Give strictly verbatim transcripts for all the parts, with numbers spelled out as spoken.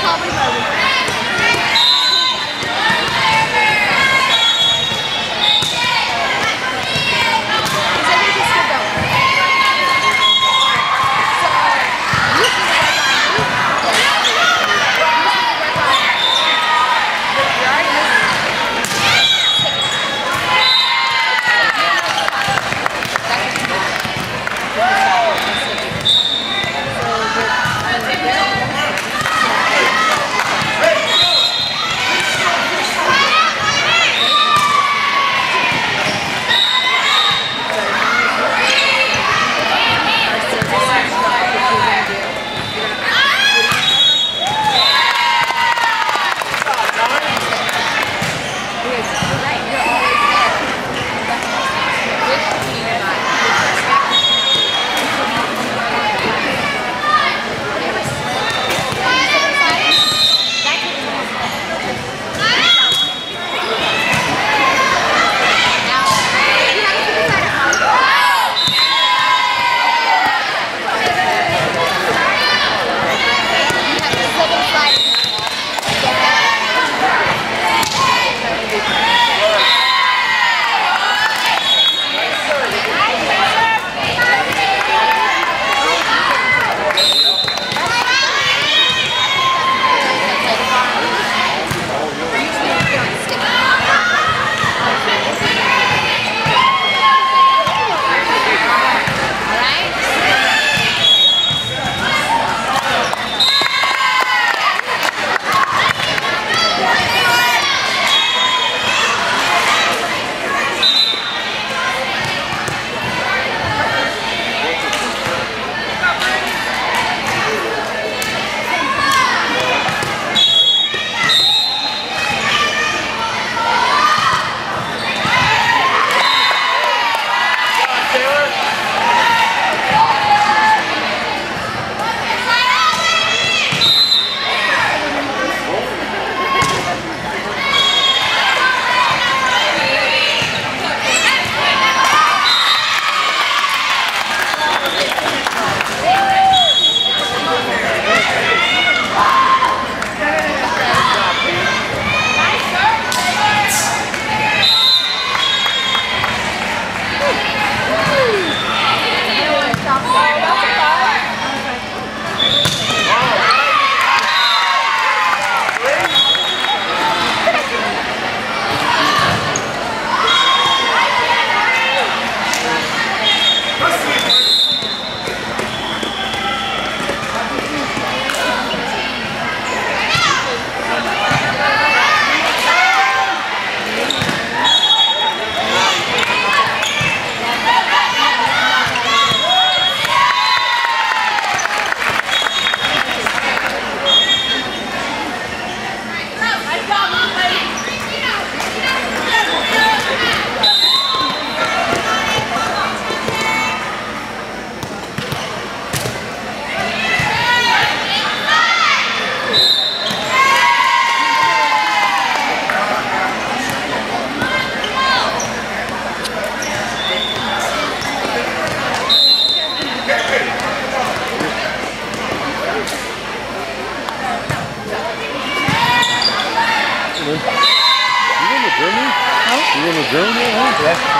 Germany? Huh? Yeah.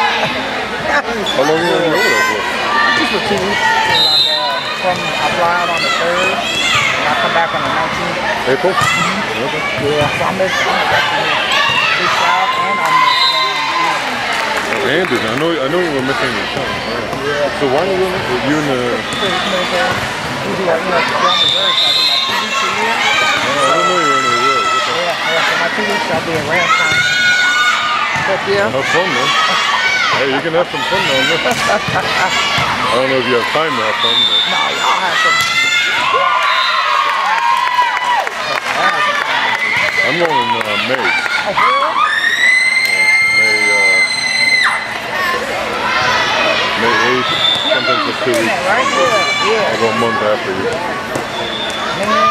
How long are you over there for? Just for two weeks. Like, uh, from I fly out on the third, and I come back on the nineteenth. April? Mm-hmm. Okay. Yeah, so I'm missing. I'm missing Big South, and I'm missing. And I know, I know you were missing your son. Right? Yeah. So why are you doing it? You in the? We do like, you know, film reserve, so I do like two weeks a year. Oh, I didn't know you were in the reserve. Okay. Yeah, yeah. So my two weeks I'll be in Ramstein. But yeah. Have fun, man. Hey, you can have some fun down there. I don't know if you have time to have fun, but. No, y'all have some. I'm going in uh, May. Oh, really? Yeah, May, uh, May eighth, sometimes for two weeks. Right? Yeah, yeah. I'll go a month after you. Man.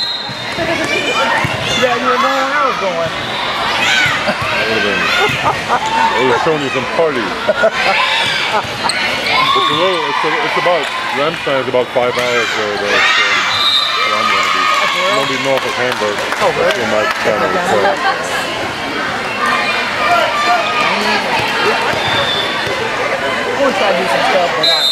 Yeah, you were going when I was going. I would have been, I would have shown you some parties. It's a little, it's, a, it's about, Ramstein is about five hours where, where I'm going to be. I'm gonna be north of Hamburg. Oh, really? That's where my family is from. I want to try to do some stuff, but like,